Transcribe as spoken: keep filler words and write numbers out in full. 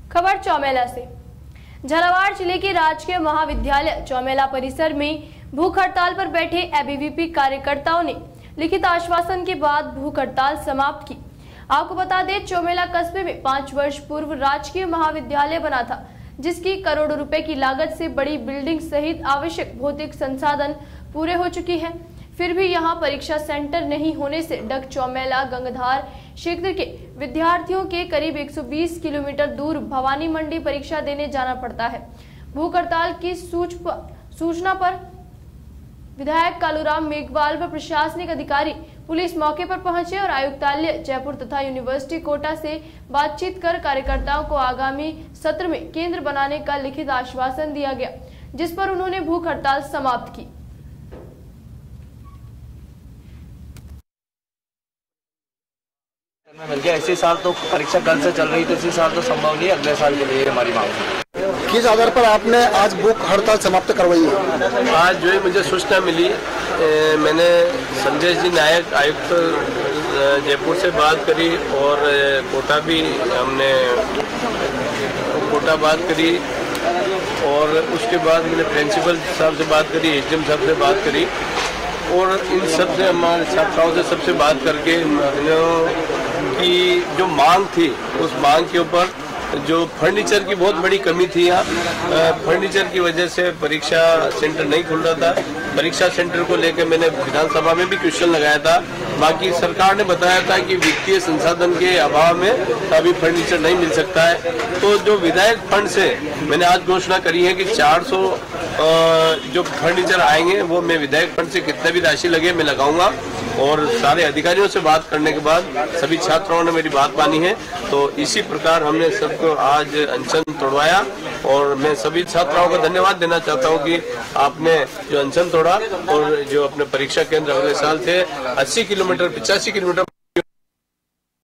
खबर चौमेला से। झालावाड़ जिले के राजकीय महाविद्यालय चौमेला परिसर में भूख हड़ताल पर बैठे एबीवीपी कार्यकर्ताओं ने लिखित आश्वासन के बाद भूख हड़ताल समाप्त की। आपको बता दें, चौमेला कस्बे में पाँच वर्ष पूर्व राजकीय महाविद्यालय बना था, जिसकी करोड़ों रुपए की लागत से बड़ी बिल्डिंग सहित आवश्यक भौतिक संसाधन पूरे हो चुकी है। फिर भी यहां परीक्षा सेंटर नहीं होने से डग चौमेला गंगधार क्षेत्र के विद्यार्थियों के करीब एक सौ बीस किलोमीटर दूर भवानी मंडी परीक्षा देने जाना पड़ता है। भूख हड़ताल की सूचना पर विधायक कालूराम मेघवाल व प्रशासनिक अधिकारी पुलिस मौके पर पहुंचे और आयुक्तालय जयपुर तथा यूनिवर्सिटी कोटा से बातचीत कर कार्यकर्ताओं को आगामी सत्र में केंद्र बनाने का लिखित आश्वासन दिया गया, जिस पर उन्होंने भूख हड़ताल समाप्त की। मिल गया। इसी साल तो परीक्षा कल से चल रही थी, इसी साल तो संभव नहीं, अगले साल के लिए हमारी मांग है। किस आधार पर आपने आज भूख हड़ताल समाप्त करवाई है? आज जो है मुझे सूचना मिली, ए, मैंने संजय जी नायक आयुक्त जयपुर से बात करी और कोटा भी हमने कोटा बात करी और उसके बाद मैंने प्रिंसिपल साहब से बात करी, एचएम साहब से बात करी और इन सब से हमारे छात्राओं से सबसे बात करके कि जो मांग थी उस मांग के ऊपर जो फर्नीचर की बहुत बड़ी कमी थी, यहाँ फर्नीचर की वजह से परीक्षा सेंटर नहीं खुल रहा था। परीक्षा सेंटर को लेकर मैंने विधानसभा में भी क्वेश्चन लगाया था। बाकी सरकार ने बताया था कि वित्तीय संसाधन के अभाव में अभी फर्नीचर नहीं मिल सकता है। तो जो विधायक फंड से मैंने आज घोषणा करी है कि चार सौ जो फर्नीचर आएंगे वो मैं विधायक फंड से कितने भी राशि लगे मैं लगाऊंगा। और सारे अधिकारियों से बात करने के बाद सभी छात्राओं ने मेरी बात मानी है। तो इसी प्रकार हमने सबको आज अनशन तोड़वाया और मैं सभी छात्राओं को धन्यवाद देना चाहता हूं कि आपने जो अनशन तोड़ा और जो अपने परीक्षा केंद्र अगले साल थे अस्सी किलोमीटर पिचासी किलोमीटर